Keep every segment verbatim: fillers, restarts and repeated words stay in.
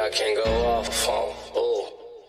I can go off on. Ooh.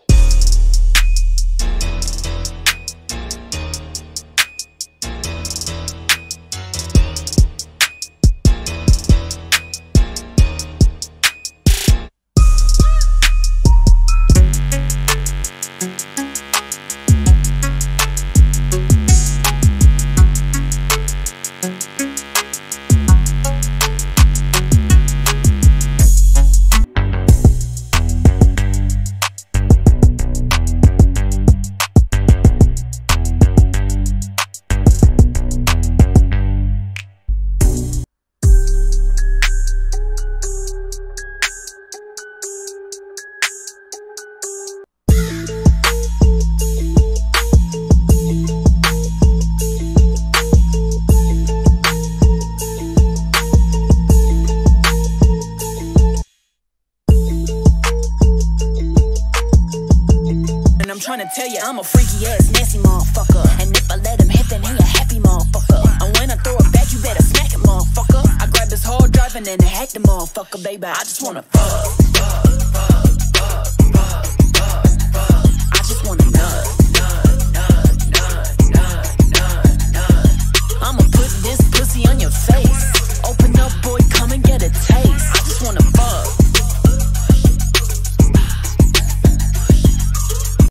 I'm trying to tell you, I'm a freaky ass, nasty motherfucker. And if I let him hit, then he a happy motherfucker. And when I throw it back, you better smack it, motherfucker. I grab this hard drive and then hack the motherfucker, baby. I just wanna fuck, fuck, fuck.